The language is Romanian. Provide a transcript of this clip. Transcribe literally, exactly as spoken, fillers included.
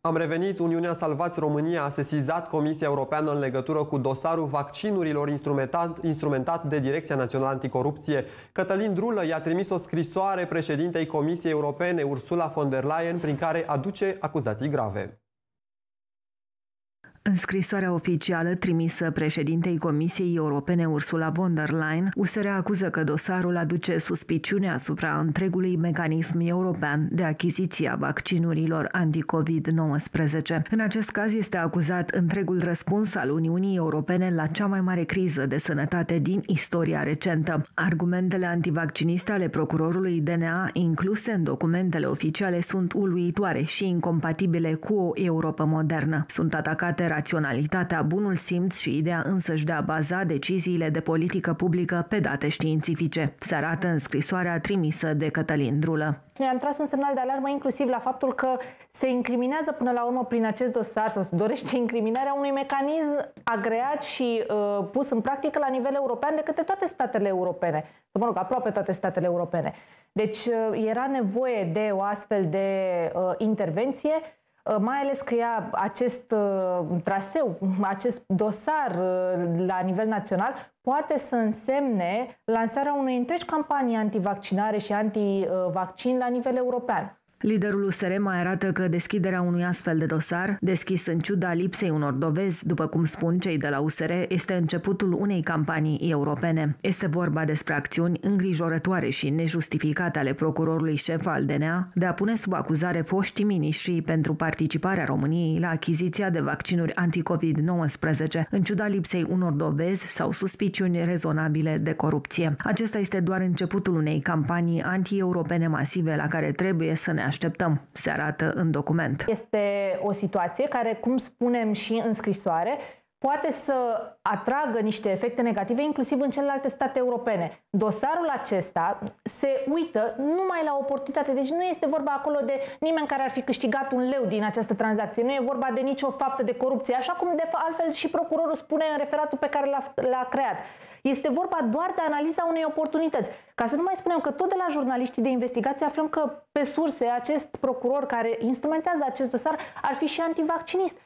Am revenit. Uniunea Salvați România a sesizat Comisia Europeană în legătură cu dosarul vaccinurilor instrumentat, instrumentat de Direcția Națională Anticorupție. Cătălin Drulă i-a trimis o scrisoare președintei Comisiei Europene, Ursula von der Leyen, prin care aduce acuzații grave. În scrisoarea oficială trimisă președintei Comisiei Europene Ursula von der Leyen, U S R acuză că dosarul aduce suspiciune asupra întregului mecanism european de achiziție a vaccinurilor anti-covid nouăsprezece. În acest caz este acuzat întregul răspuns al Uniunii Europene la cea mai mare criză de sănătate din istoria recentă. Argumentele antivacciniste ale procurorului D N A incluse în documentele oficiale sunt uluitoare și incompatibile cu o Europă modernă. Sunt atacate raționalitatea, bunul simț și ideea însăși de a baza deciziile de politică publică pe date științifice, se arată în scrisoarea trimisă de Cătălin Drulă. Noi am tras un semnal de alarmă inclusiv la faptul că se incriminează până la urmă prin acest dosar sau se dorește incriminarea unui mecanism agreat și uh, pus în practică la nivel european de către toate statele europene, sau mă rog, aproape toate statele europene. Deci uh, era nevoie de o astfel de uh, intervenție, mai ales că ea, acest uh, traseu, acest dosar uh, la nivel național poate să însemne lansarea unei întregi campanii antivaccinare și antivaccin la nivel european. Liderul U S R mai arată că deschiderea unui astfel de dosar, deschis în ciuda lipsei unor dovezi, după cum spun cei de la U S R, este începutul unei campanii europene. Este vorba despre acțiuni îngrijorătoare și nejustificate ale procurorului șef al D N A de a pune sub acuzare foștii miniștri pentru participarea României la achiziția de vaccinuri anti-covid nouăsprezece, în ciuda lipsei unor dovezi sau suspiciuni rezonabile de corupție. Acesta este doar începutul unei campanii anti-europene masive la care trebuie să ne așteptăm, se arată în document. Este o situație care, cum spunem și în scrisoare, poate să atragă niște efecte negative, inclusiv în celelalte state europene. Dosarul acesta se uită numai la oportunitate. Deci nu este vorba acolo de nimeni care ar fi câștigat un leu din această tranzacție. Nu e vorba de nicio faptă de corupție, așa cum de altfel și procurorul spune în referatul pe care l-a creat. Este vorba doar de analiza unei oportunități. Ca să nu mai spunem că tot de la jurnaliștii de investigație aflăm că pe surse acest procuror care instrumentează acest dosar ar fi și antivaccinist.